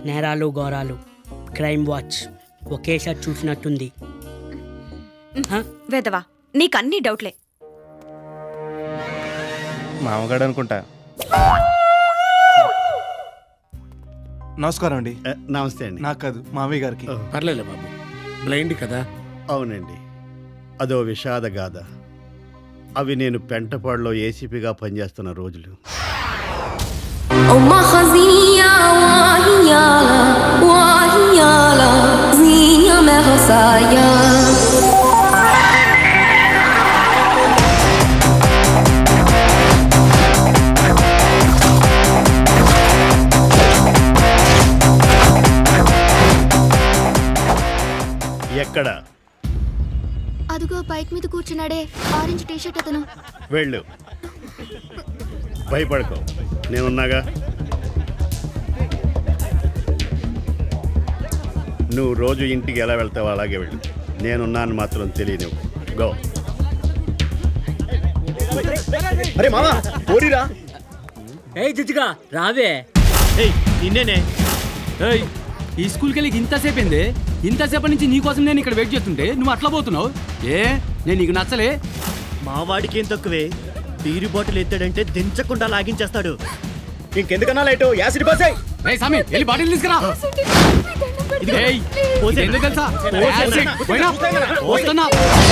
నేరాలు ఘోరాలు, crime watch ఒకేసారి చూసినట్టుంది. వేదవా, నీకన్నీ డౌట్లే. మామగాడు అనుకుంటా. నమస్కారం అండి. నమస్తే అండి. నాకు కాదు, మామయ్య గారికి. పర్లేదు బాబు, బ్లైండ్ కదా. అవునండి, అదో విషాద గాథ. అవి నేను పెంటపాడులో ఏసీపీగా పనిచేస్తున్న రోజులు. ఎక్కడ? అదుగో బైక్ మీద కూర్చున్నాడే, ఆరెంజ్ టీషర్ట్ అతను. వెళ్ళు, భయపడకో, నేనున్నాగా. నువ్వు రోజు ఇంటికి ఎలా వెళ్తావో అలాగే వెళ్ళు. నేనున్నాను మాత్రం తెలియను. గో. అరే మామా, పోరీరా. ఏ జిజ్గా రావే. నిన్నేనే. ఈ స్కూల్కి వెళ్ళి ఇంతసేపు ఏంది? ఇంతసేపటి నుంచి నీకోసం నేను ఇక్కడ వెయిట్ చేస్తుంటే నువ్వు అట్లా పోతున్నావు. నేను నీకు నచ్చలే. మావాడికి ఏం తక్కువే, బీరు బాటిల్ ఎత్తాడంటే దించకుండా లాగించేస్తాడు. ఇంకెందుకన్నా లేటు, యాసిడ్ బాసే. సామి వెళ్ళి బాటిల్ తీసుకురా. ఎందుకు తెలుసా? వస్తున్నా.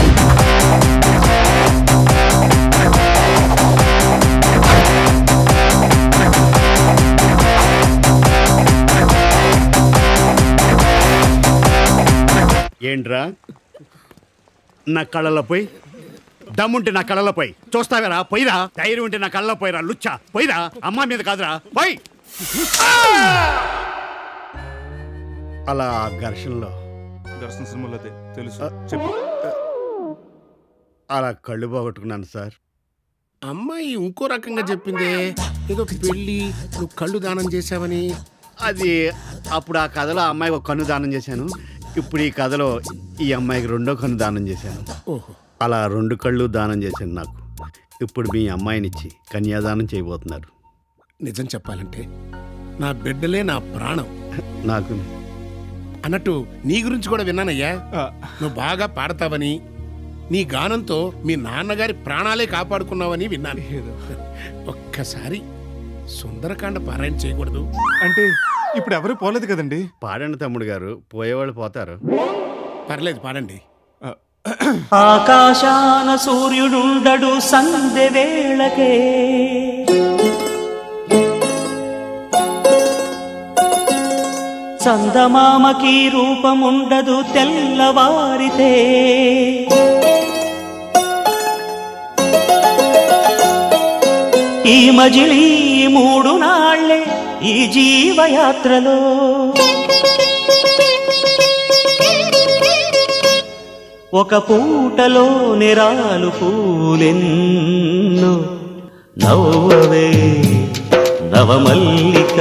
ఏంట్రా నా కళ్ళలో పోయి? దమ్ముంటే నా కళ్ళలో పోయి చూస్తావరా? పోయిరా. ధైర్యం ఉంటే నా కళ్ళలో పోయిరా. లుచ్చా పోయిరా. అమ్మ మీద కాదురా, పోయి. అలా ఘర్షణలో సినిమాలో తెలుసు, చెప్పు. అలా కళ్ళు పోగొట్టుకున్నాను సార్. అమ్మాయి ఇంకో రకంగా చెప్పిందే, ఏదో పెళ్ళి నువ్వు కళ్ళు దానం చేసావని. అది అప్పుడు ఆ కథలో ఆ అమ్మాయికి ఒక కన్ను దానం చేశాను. ఇప్పుడు ఈ కథలో ఈ అమ్మాయికి రెండో కన్ను దానం చేశాను. అలా 2 కళ్ళు దానం చేశాను నాకు. ఇప్పుడు మీ అమ్మాయినిచ్చి కన్యాదానం చేయబోతున్నారు. నిజం చెప్పాలంటే నా బిడ్డలే నా ప్రాణం. నాకు అన్నట్టు నీ గురించి కూడా విన్నానయ్యా. నువ్వు బాగా పాడతావని, నీ గానంతో మీ నాన్నగారి ప్రాణాలే కాపాడుకున్నావని విన్నాను. ఒక్కసారి సుందరకాండ పారాయణ చేయకూడదు అంటే ఇప్పుడు ఎవరు పోలేదు కదండి. పాడండి తమ్ముడు గారు, పోయేవాళ్ళు పోతారు. పర్లేదు, పాడండి. ఆకాశాన సూర్యుడుండడు సంధ్య వేళకే, చందమామకి రూపముండదు తెల్లవారితే, ఈ మజిలీ 3 నాళ్లే ఈ జీవయాత్రలో, ఒక పూటలో నిరాలు పూలెన్నో, నవ్వవే నవమల్లిక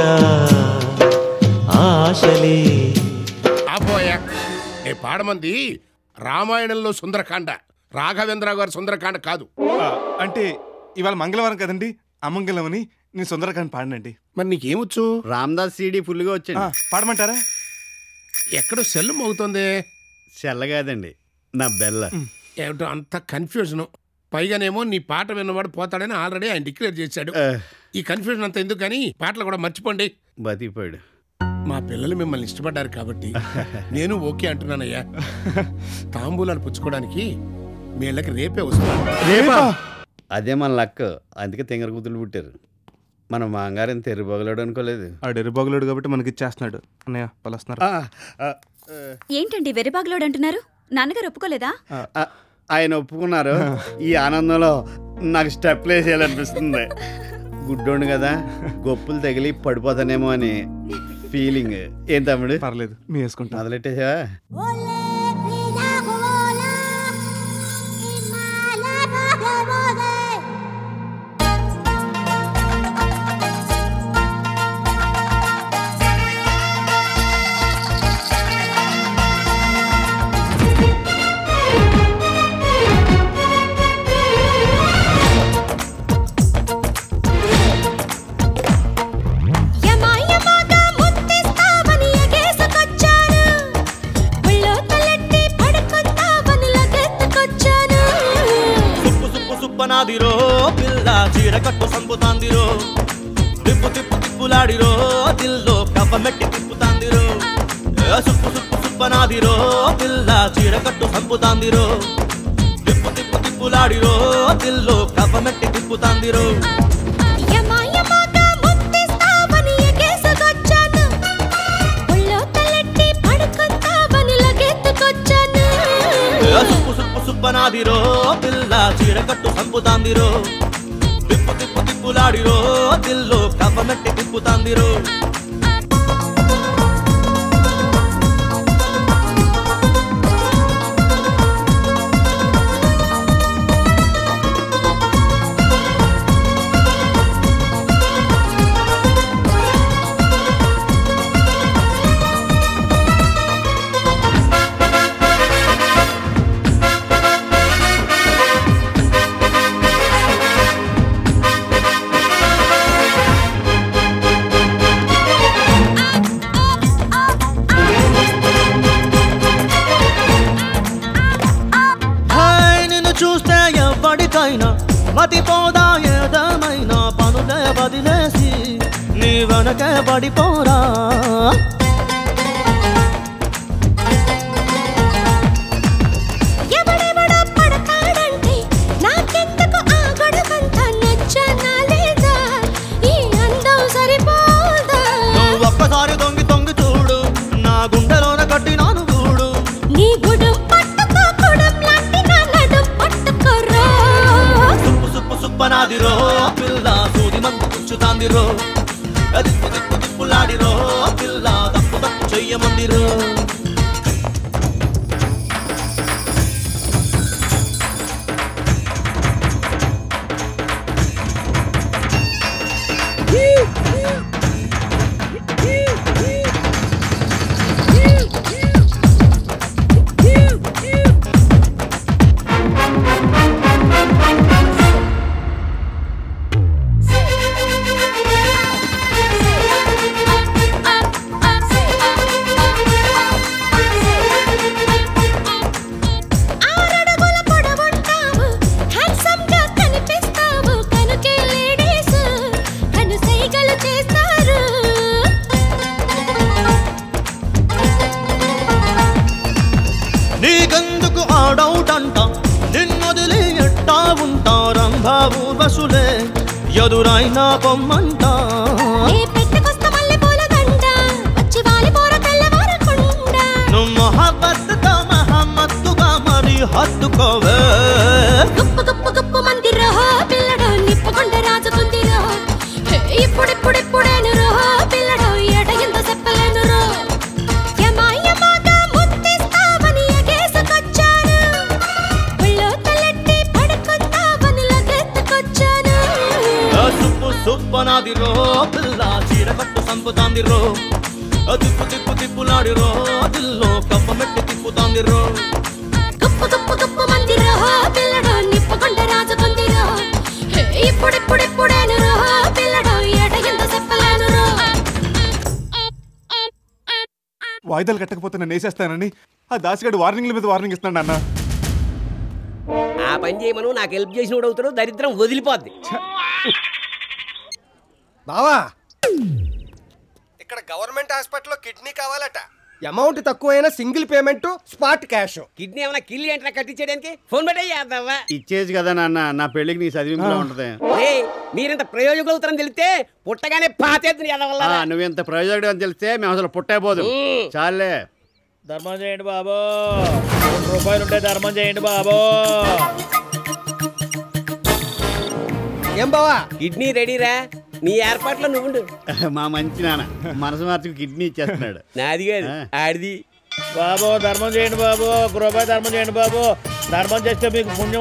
ఆశలే. ఆపోయా, ఏ పాడమంది రామాయణంలో సుందరకాండ, రాఘవేంద్ర గారి సుందరకాండ కాదు. అంటే ఇవాళ మంగళవారం కదండి, అమంగళమని నేను సుందరకాండ పాడనండి. మరి నీకేమొచ్చు? రామదాస్ సీడీ ఫుల్గా వచ్చాను. పాడమంటారా? ఎక్కడో సెల్ మోగుతుంది. సెల్ల కాదండి, నా బెల్ల. ఏమిటో అంత కన్ఫ్యూజన్. పైగానేమో నీ పాట విన్నవాడు పోతాడని ఆల్రెడీ ఆయన డిక్లేర్ చేశాడు. ఈ కన్ఫ్యూజన్ అంతా ఎందుకు కానీ పాటలు కూడా మర్చిపోండి. బతికిపోయాడు. మా పిల్లలు మిమ్మల్ని ఇష్టపడ్డారు కాబట్టి నేను ఓకే అంటున్నానయ్యా. తాంబూలాలు పుచ్చుకోవడానికి మీ ఇళ్ళకి రేపే వస్తున్నాను. అదే మన లక్, అందుకే తెంగర కూతురు పుట్టారు. మన మాంగారం తెర్రిబొగలాడు అనుకోలేదు. ఆ డెర్రిబొగలాడు కాబట్టి మనకి ఇచ్చేస్తున్నాడు. అన్నయ్య పలుస్తున్నారు. ఏంటండి వెర్రిబాగులోడు అంటున్నారు? నాన్నగారు ఒప్పుకోలేదా? ఆయన ఒప్పుకున్నారు. ఈ ఆనందంలో నాకు స్టెప్ వేసేయాలనిపిస్తుంది. గుడ్డోండు కదా, గొప్పులు తగిలి పడిపోతానేమో అని ఫీలింగ్. ఏం తమ్ముడు? పర్లేదు, మీ వేసుకుంటా. మొదలెట్టేసావా? యమాయమాగా ముత్తిస్తావని చీరకట్టు సంపుతాందిరో తిప్పు తిప్పు తిప్పులాడిరో దిల్లో కవ్వమెట్టి తిప్పుతాందిరో సుప్పు సుప్పు సుప్పనాదిరో పిల్ల చీరకట్టు సంపుతాందిరో తిప్పు తిప్పు తిప్పులాడిరో దిల్లో కవ్వమెట్టి తిప్పుతాందిరో సుప్పు సుప్పు సుప్పనాదిరో పిల్ల చీరకట్టు సంపుతాందిరో తిప్పు తిప్పు తిప్పులాడిరో దిల్లో కవ్వమెట్టి తిప్పుతాందిరో మతిపోదా ఏదమైనా పనులే వదిలేసి నీ వెనకే పడిపోరా ఎవడెవడో పడతాడంటే నాకెందుకు ఆ గొడవంతా నచ్చనా లేదా ఈ అందం సరిపోదా నువ్వు ఒక్కసారి తొంగి తొంగి చూడు నా గుండెలోన కట్టినాను గూడు నీ గుడు సుప్పనాదిరో పిల్ల సూది మందు కూర్చుతాందిరో దిప్పు దిప్పు దిప్పులాడిరో పిల్ల తప్పు తప్పు చెయ్యమందిరో నీకెందుకు ఆడౌటంట నిన్నొదిలి ఎట్టా ఉంటారంభా ఊర్వశులే ఎదురైనా పొమ్మంట నువ్వు మొహబ్బత్తుతో మహమ్మత్తుగా మరి హత్తుకోవే గొప్ప గొప్ప గొప్ప మందిరో పిల్లడో నిప్పుకొండ రాజుకుందిరో ఇప్పుడిప్పుడిప్పుడేను రో పిల్లడో ఎట ఎంత చెప్పలేను రో సుప్పనాదిరో పిల్ల చీరకట్టు సంపుతాందిరో తిప్పు తిప్పు తిప్పులాడిరో దిల్లో కవ్వమెట్టి తిప్పుతాందిరో గొప్ప గొప్ప గొప్ప మందిరో పిల్లడో నిప్పుకొండ రాజుకుందిరో ఇప్పుడిప్పుడిప్పుడేను రో పిల్లడో ఎట ఎంత చెప్పలేను రో వాయిదాలు కట్టకపోతే నన్ను వేసేస్తానని ఆ దాసిగాడు వార్నింగ్ల మీద వార్నింగ్ ఇస్తున్నాడు అన్న ఆ పని చేయమను నాకు హెల్ప్ చేసినోడు అవుతాడు దరిద్రం వదిలిపోద్ది బావా ఇక్కడ గవర్నమెంట్ హాస్పిటల్లో కిడ్నీ కావాలట అమౌంట్ తక్కువైనా single payment spot cash kidney ఏమైనా కిల్లి అంటే కట్టించేయడానికి ఫోన్ పెట్టేద్దావా ఇచ్చేది కదా నాన్న నా పెళ్లికి నీ చదివింపులో ఉంటది మీరింత ప్రయోజకులు అవుతారని తెలిస్తే పుట్టగానే పాతేద్ది నువ్వెంత ప్రయోజకుడు అని తెలిస్తే మేము అసలు పుట్టైపోదు చాలే ధర్మం చేయండి బాబు రూపాయలు ఉంటే ధర్మం చేయండి బాబు ఏం బావా కిడ్నీ రెడీరా నీ ఏర్పాట్లో నువ్వు మా మంచి నాన్న మనసు మార్చుకు కిడ్నీ ఇచ్చేస్తున్నాడు నాది కాదు ఆడిది బాబు ధర్మం చేయండి బాబు రూపాయి ధర్మం చేయండి బాబు ధర్మం చేస్తే మీకు పుణ్యం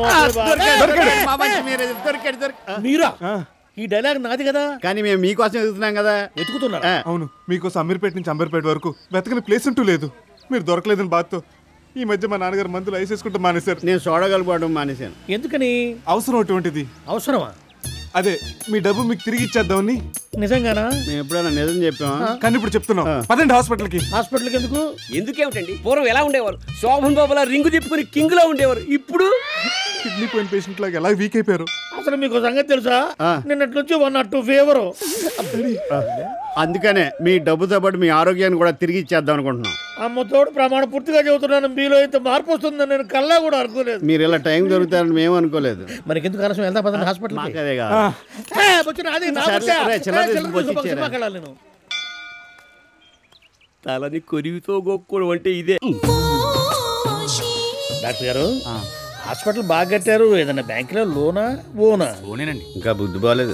మీరా ఈ డైలాగ్ నాది కదా కానీ మేము మీకోసం ఎదుగుతున్నాం కదా వెతుకుతున్నా అవును మీకోసం అమీర్పేట నుంచి అంబర్పేట వరకు వెతకని ప్లేస్ అంటూ లేదు మీరు దొరకలేదని బాధతో ఈ మధ్య మా నాన్నగారు మందులు ఐసేసుకుంటూ మానేశారు నేను సోడగలుపుకోవడం మానేశాను ఎందుకని అవసరం అటువంటిది అవసరమా అదే మీ డబ్బు మీకు తిరిగి ఇచ్చేద్దామని నిజంగానా మేము ఎప్పుడైనా నిజం చెప్పామా కానీ ఇప్పుడు చెప్తున్నాం పదండి హాస్పిటల్కి ఎందుకేమిటండి పూర్వం ఎలా ఉండేవారు శోభన్ బాబులా రింగు తిప్పుకుని కింగ్ లో ఉండేవారు ఇప్పుడు కిడ్నీ పోయిన పేషెంట్ లాగా ఎలా వీక్ అయిపోయారు. అసలు మీకు సంగతి తెలుసా, నిన్నటి నుంచి 102 ఫీవర్. అందుకనే మీ డబ్బుతో పాటు మీ ఆరోగ్యాన్ని కూడా తిరిగి ఇచ్చేద్దాం అనుకుంటున్నాం. అమ్మతోడు ప్రమాణ పూర్తిగా చెబుతున్నాను, మీలో ఇంత మార్పు వస్తుందని నేను కల్లా కూడా అనుకోలేదు. మీరు ఇలా టైం దొరుకుతారని మేము అనుకోలేదు. మనకి ఎందుకు ఆలస్యం, వెళ్తా పదండి హాస్పిటల్. తలని కొరివితో గొక్కుడు అంటే ఇదే. డాక్టర్ గారు హాస్పిటల్ బాగా కట్టారు, ఏదైనా బ్యాంకులో లోనా ఓనా? ఓనేనండి. ఇంకా బుద్ధి బాగాలేదు.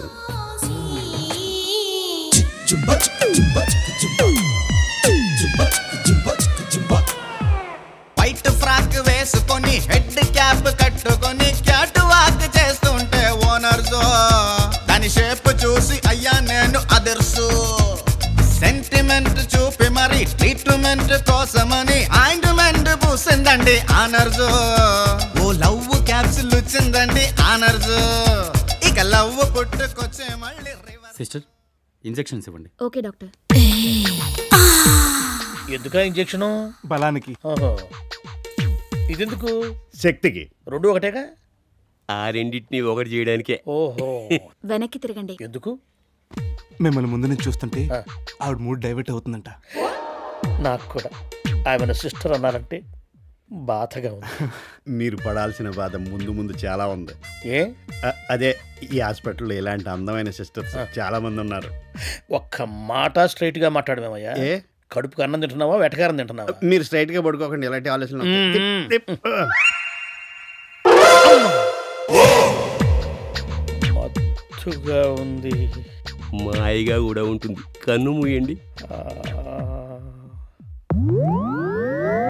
వైట్ ఫ్రాక్ వేసుకొని హెడ్ క్యాప్ కట్టుకొని క్యాట్ వాక్ చేస్తుంటే ఓనర్స్ దాని షేప్ చూసి అయ్యా నేను అదర్సు. సెంటిమెంట్ చూపి మరి ట్రీట్మెంట్ కోసమని ఆయింట్మెంట్ పూసిందండి ఆనర్స్. ఓ లవ్ క్యాప్సుల్ వచ్చిందండి ఆనర్స్. ఇక లవ్ పుట్టుకొచ్చే మళ్ళీ సిస్టర్ ఇంజెక్షన్స్ ఇవ్వండి. Okay doctor. ఎందుకా ఇంజెక్షన్? బలానికి. ఇదెందుకు? శక్తికి. రెండు ఒకటేగా? ఆ రెండింటిని ఒకటి చేయడానికే. ఓహో. వెనక్కి తిరగండి. ఎందుకు? మిమ్మల్ని ముందు నుంచి చూస్తుంటే ఆవిడ మూడ్ డైవర్ట్ అవుతుందంట. నాకు కూడా ఆమె సిస్టర్ అన్నారంటే బాధగా ఉంది. మీరు పడాల్సిన బాధ ముందు ముందు చాలా ఉంది. ఏ? అదే ఈ హాస్పిటల్లో ఇలాంటి అందమైన సిస్టర్స్ చాలా మంది ఉన్నారు. ఒక్క మాట స్ట్రైట్ గా మాట్లాడమేమయ్యా. ఏ? కడుపుకి అన్నం తింటున్నావా వెటకారం తింటున్నావా? మీరు స్ట్రైట్ గా పడుకోకండి, ఇలాంటి ఆలోచన మత్తుగా ఉంది. మాయగా కూడా ఉంటుంది. కన్ను మూయండి.